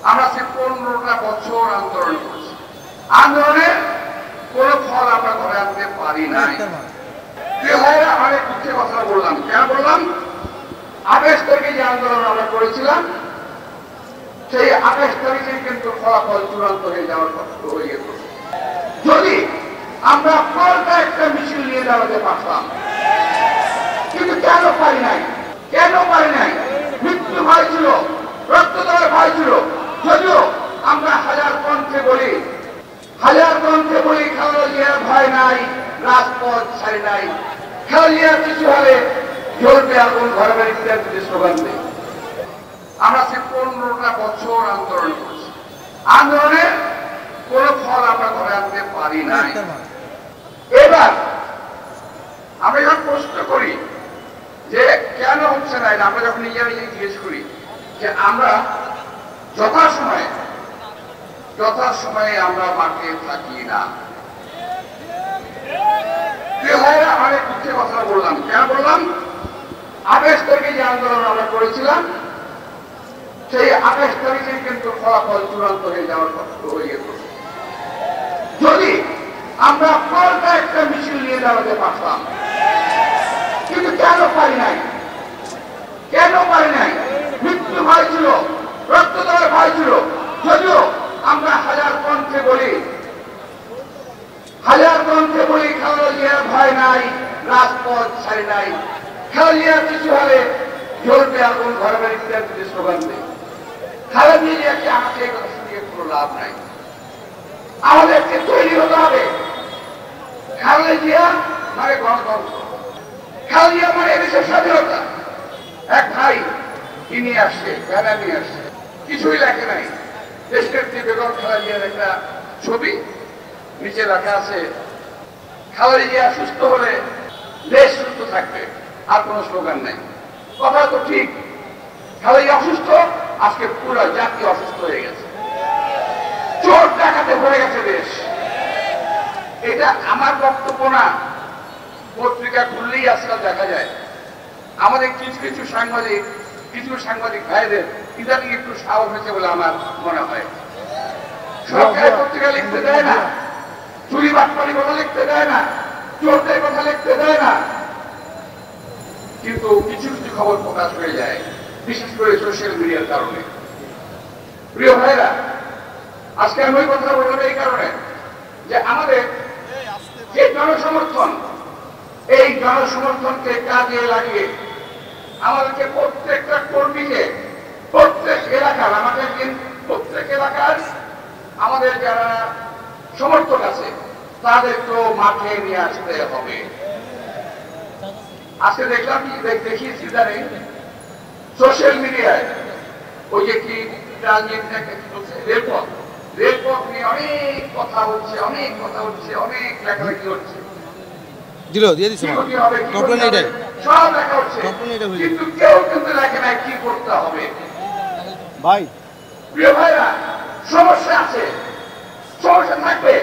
আমরা 15টা বছর আন্দোলন করেছি। আন্দোলনের কোন ফল আমরা ধরে আনতে পারি নাই। অনেক দুঃখে কথা বললাম। কেন বললাম? 28 তারিখে যে আন্দোলন আমরা করেছিলাম, সেই 28 তারিখে কিন্তু ফলাফল চূড়ান্ত হয়ে যাওয়ার কথা হয়ে যেত। যদি আমরা পাল্টা একটা মিছিল নিয়ে দাঁড়াতে পারতাম, কিন্তু কেন পারি নাই? কেন পারি নাই? মৃত্যু ভয় ছিল, রক্ত দেওয়ার ভয় ছিল। যদিও আমরা হাজার কণ্ঠে বলি খালেদা জিয়ার ভয় নাই, রাজপথ ছাড়ি নাই। খালেদা জিয়ার কিছু হলে জ্বলবে আগুন, ঘরে বাড়ি বিদ্যার্থীদের স্লোগান দেয়। আমরা 15টা বছর আন্দোলন করেছি। আন্দোলনের কোন ফল আমরা ধরে আনতে পারি নাই। এবার আমরা যখন প্রশ্ন করি যে কেন হচ্ছে না, আমরা যখন নিজেরা নিজে জিজ্ঞেস করি যে আমরা যথাসময়ে আমরা মাঠে থাকি না। অনেক দুঃখে কথা বললাম। কেন বললাম? 28 তারিখে যে আন্দোলন আমরা করেছিলাম, সেই 28 তারিখে কিন্তু ফলাফল চূড়ান্ত হয়ে যাওয়ার কথা হয়ে যেত। যদি আমরা পাল্টা একটা মিছিল নিয়ে দাঁড়াতে পারতাম, কিন্তু কেন পারি নাই? কেন পারি নাই? মৃত্যু ভয় ছিল, রক্ত দেওয়ার ভয় ছিল। যদিও আমরা হাজার কণ্ঠে বলি খালেদা জিয়ার ভয় নাই, রাজপথ ছাড়ি নাই। খালেদা জিয়ার কিছু হলে জ্বলবে আগুন, ঘরে বাড়ি বিদ্যার্থীদের স্লোগান দেয়। খালেদা জিয়াকে আমাকে এই কথা শুনিয়ে কোনো লাভ নাই। আমাদেরকে তৈরি হতে হবে। খালেদা জিয়া মানে গণতন্ত্র, খালেদা জিয়া মানে এদেশের স্বাধীনতা। এক ভাই কি নিয়ে আসছে, ব্যানার নিয়ে আসছে, কিছুই লেখে নাই। দেশনেত্রী বেগম খালেদা জিয়ার একটা ছবি, নিচে লেখা আছে খালেদা জিয়া সুস্থ হলে দেশ সুস্থ থাকবে, আর কোন স্লোগান নাই। কথা তো ঠিক, খালেদা জিয়া অসুস্থ, আজকে পুরো জাতি অসুস্থ হয়ে গেছে, চোর ডাকাতে ভরে গেছে দেশ। এটা আমার বক্তব্য না, পত্রিকা খুললেই আজকাল দেখা যায়। আমাদের কিছু সাংবাদিক ভাইদের ইদানিং একটু সাহস হয়েছে বলে আমার মনে হয়। সরকারি পত্রিকা লিখতে দেয় না, চুরি বাটপাড়ির কথা লিখতে দেয় না, চোরদের কথা লিখতে দেয় না, কিন্তু কিছু খবর প্রকাশ হয়ে যায়, বিশেষ করে সোশ্যাল মিডিয়ার কারণে। প্রিয় ভাইরা, আজকে আমি ওই কথা বললাম এই কারণে যে আমাদের যে জনসমর্থন, এই জনসমর্থনকে কাজে লাগিয়ে আমাদেরকে প্রত্যেকটা কর্মীকে, প্রত্যেক এলাকার আমাদের যারা সমর্থক আছে তাদেরকেও মাঠে নিয়ে আসতে হবে। আজকে দেখলাম দেখিয়েছি জানি সোশ্যাল মিডিয়ায় ওই যে কি রেলপথ নিয়ে অনেক কথা হচ্ছে, অনেক লেখালেখি হচ্ছে, সব লেখা হচ্ছে, কিন্তু কেউ কিন্তু লেখে নাই কি করতে হবে। ভাই, প্রিয় ভাইরা, সমস্যা আছে, সমস্যা থাকবে।